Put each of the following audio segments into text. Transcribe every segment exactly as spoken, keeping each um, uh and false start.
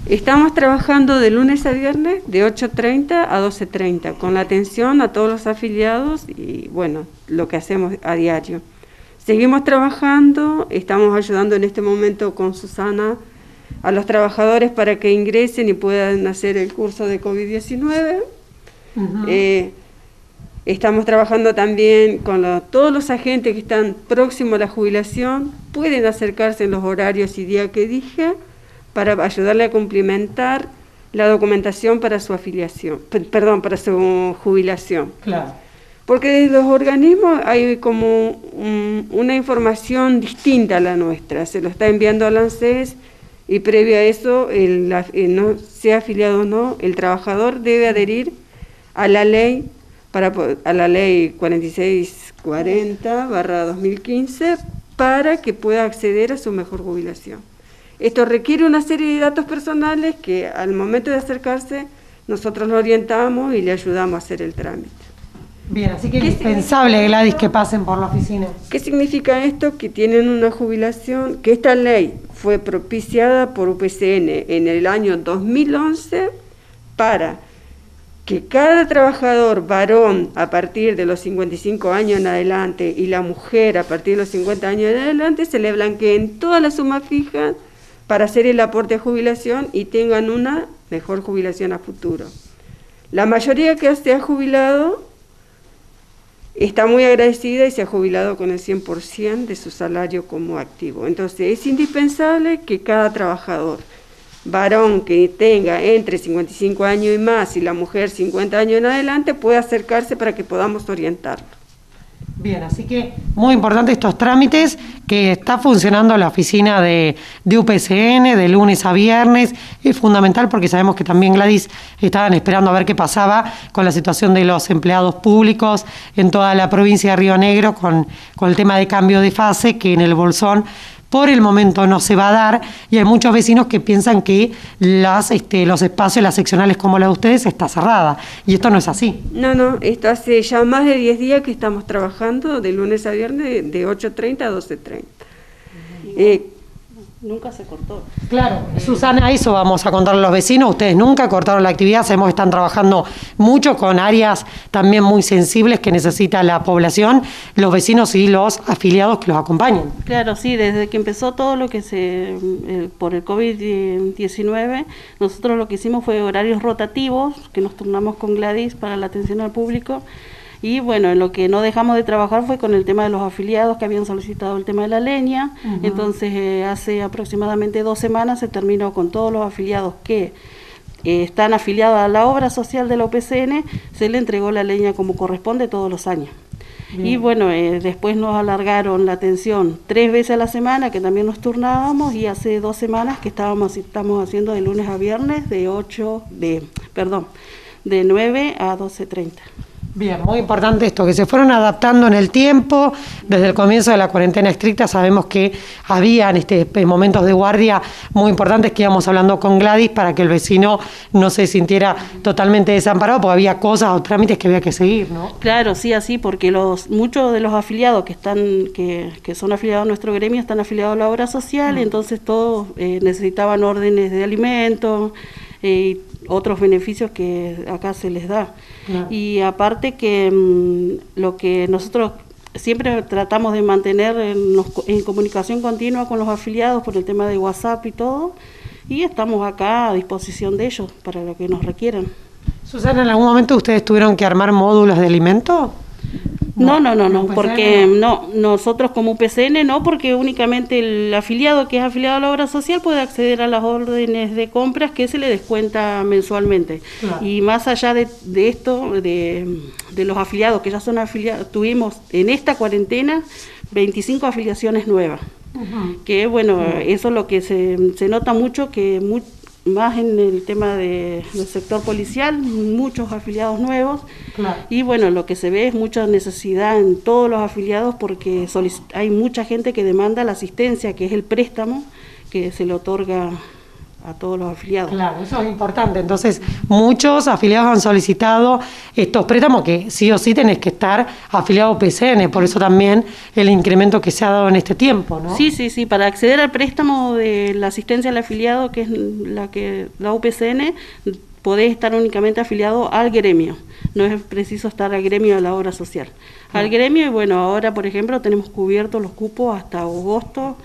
Estamos trabajando de lunes a viernes de ocho treinta a doce treinta, con la atención a todos los afiliados y bueno, lo que hacemos a diario. Seguimos trabajando, estamos ayudando en este momento con Susana a los trabajadores para que ingresen y puedan hacer el curso de COVID diecinueve. Uh-huh. eh, estamos trabajando también con lo, todos los agentes que están próximos a la jubilación, pueden acercarse en los horarios y días que dije, para ayudarle a complementar la documentación para su afiliación, perdón, para su jubilación. Claro. Porque desde los organismos hay como un, una información distinta a la nuestra, se lo está enviando al ANSES y previo a eso, el, el no sea afiliado o no, el trabajador debe adherir a la ley, para, a la ley cuarenta y seis cuarenta barra dos mil quince para que pueda acceder a su mejor jubilación. Esto requiere una serie de datos personales que al momento de acercarse nosotros lo orientamos y le ayudamos a hacer el trámite. Bien, así que es indispensable, Gladys, que pasen por la oficina. ¿Qué significa esto? Que tienen una jubilación, que esta ley fue propiciada por U P C N en el año dos mil once para que cada trabajador varón a partir de los cincuenta y cinco años en adelante y la mujer a partir de los cincuenta años en adelante se le blanqueen toda la suma fija para hacer el aporte a jubilación y tengan una mejor jubilación a futuro. La mayoría que se ha jubilado está muy agradecida y se ha jubilado con el cien por ciento de su salario como activo. Entonces es indispensable que cada trabajador, varón que tenga entre cincuenta y cinco años y más y la mujer cincuenta años en adelante, pueda acercarse para que podamos orientarlo. Bien, así que muy importante estos trámites, que está funcionando la oficina de, de U P C N de lunes a viernes, es fundamental porque sabemos que también, Gladys, estaban esperando a ver qué pasaba con la situación de los empleados públicos en toda la provincia de Río Negro con, con el tema de cambio de fase, que en el Bolsón por el momento no se va a dar, y hay muchos vecinos que piensan que las, este, los espacios, las seccionales como la de ustedes, está cerrada, y esto no es así. No, no, esto hace ya más de diez días que estamos trabajando de lunes a viernes de ocho treinta a doce treinta. Eh, Nunca se cortó. Claro, Susana, eso vamos a contarle a los vecinos. Ustedes nunca cortaron la actividad, sabemos que están trabajando mucho con áreas también muy sensibles que necesita la población, los vecinos y los afiliados que los acompañan. Claro, sí, desde que empezó todo lo que se, eh, por el COVID diecinueve, nosotros lo que hicimos fue horarios rotativos, que nos turnamos con Gladys para la atención al público. Y bueno, lo que no dejamos de trabajar fue con el tema de los afiliados que habían solicitado el tema de la leña. Uh-huh. Entonces eh, hace aproximadamente dos semanas se terminó con todos los afiliados que eh, están afiliados a la obra social de la U P C N, se le entregó la leña como corresponde todos los años. Bien. Y bueno, eh, después nos alargaron la atención tres veces a la semana, que también nos turnábamos, y hace dos semanas que estábamos estamos haciendo de lunes a viernes de ocho, de, perdón, de nueve a doce treinta. Bien, muy importante esto, que se fueron adaptando en el tiempo. Desde el comienzo de la cuarentena estricta sabemos que habían este, momentos de guardia muy importantes que íbamos hablando con Gladys para que el vecino no se sintiera totalmente desamparado, porque había cosas o trámites que había que seguir, ¿no? Claro, sí, así, porque los muchos de los afiliados que están que, que son afiliados a nuestro gremio están afiliados a la obra social, mm. y entonces todos eh, necesitaban órdenes de alimentos y eh, otros beneficios que acá se les da. Claro. Y aparte que mmm, lo que nosotros siempre tratamos de mantener en, los, en comunicación continua con los afiliados por el tema de WhatsApp y todo, y estamos acá a disposición de ellos para lo que nos requieran. Susana, ¿en algún momento ustedes tuvieron que armar módulos de alimento? No, no, no, no, porque no, nosotros como U P C N no, porque únicamente el afiliado que es afiliado a la obra social puede acceder a las órdenes de compras que se le descuenta mensualmente. Claro. Y más allá de, de esto, de, de los afiliados que ya son afiliados, tuvimos en esta cuarentena veinticinco afiliaciones nuevas. Uh-huh. Que bueno, uh-huh. Eso es lo que se, se nota mucho, que muy, más en el tema de, del sector policial, muchos afiliados nuevos. Claro. Y bueno, lo que se ve es mucha necesidad en todos los afiliados porque hay mucha gente que demanda la asistencia, que es el préstamo que se le otorga a todos los afiliados. Claro, eso es importante. Entonces, muchos afiliados han solicitado estos préstamos que sí o sí tenés que estar afiliado a U P C N, por eso también el incremento que se ha dado en este tiempo, ¿no? Sí, sí, sí, para acceder al préstamo de la asistencia al afiliado, que es la que la U P C N, podés estar únicamente afiliado al gremio, no es preciso estar al gremio de la obra social. Al gremio, y bueno, ahora por ejemplo tenemos cubiertos los cupos hasta agosto,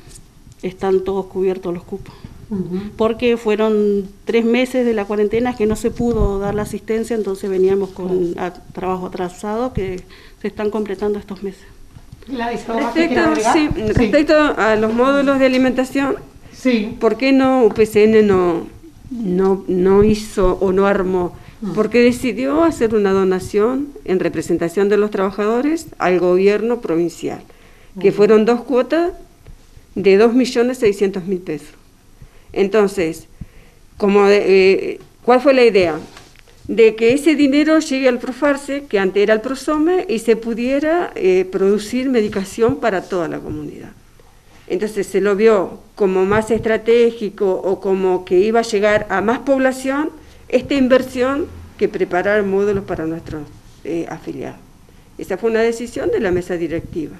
están todos cubiertos los cupos. Uh-huh. Porque fueron tres meses de la cuarentena que no se pudo dar la asistencia, entonces veníamos con a, trabajo atrasado que se están completando estos meses. Respecto, sí, sí. respecto a los módulos de alimentación, sí. ¿por qué no U P C N no, no, no hizo o no armó? Porque decidió hacer una donación en representación de los trabajadores al gobierno provincial, que fueron dos cuotas de dos millones seiscientos mil pesos. Entonces, como de, eh, ¿cuál fue la idea? De que ese dinero llegue al Profarse, que antes era el Prosome, y se pudiera eh, producir medicación para toda la comunidad. Entonces se lo vio como más estratégico o como que iba a llegar a más población esta inversión que preparar módulos para nuestros eh, afiliados. Esa fue una decisión de la mesa directiva.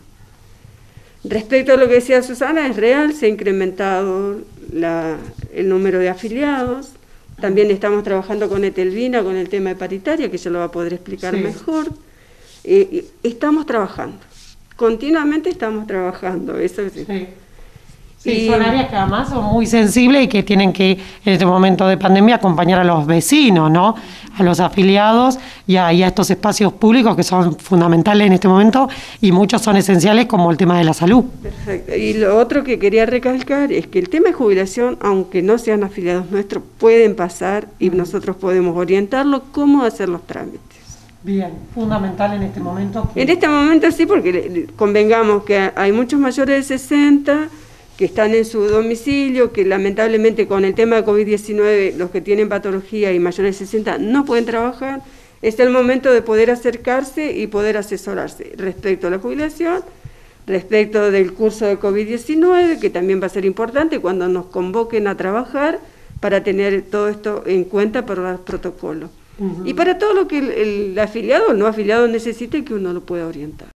Respecto a lo que decía Susana, es real, se ha incrementado la, el número de afiliados. También estamos trabajando con Etelvina, con el tema de paritaria, que ella lo va a poder explicar sí. mejor. Eh, estamos trabajando, continuamente estamos trabajando. Eso sí. Sí. Sí, y son áreas que además son muy sensibles y que tienen que, en este momento de pandemia, acompañar a los vecinos, ¿no? A los afiliados y a, y a estos espacios públicos que son fundamentales en este momento y muchos son esenciales, como el tema de la salud. Perfecto. Y lo otro que quería recalcar es que el tema de jubilación, aunque no sean afiliados nuestros, pueden pasar y nosotros podemos orientarlo cómo hacer los trámites. Bien, fundamental en este momento. Que... En este momento sí, porque convengamos que hay muchos mayores de sesenta que están en su domicilio, que lamentablemente con el tema de COVID diecinueve, los que tienen patología y mayores de sesenta no pueden trabajar. Es el momento de poder acercarse y poder asesorarse respecto a la jubilación, respecto del curso de COVID diecinueve, que también va a ser importante cuando nos convoquen a trabajar para tener todo esto en cuenta para los protocolos. Uh-huh. Y para todo lo que el, el afiliado o no afiliado necesite, que uno lo pueda orientar.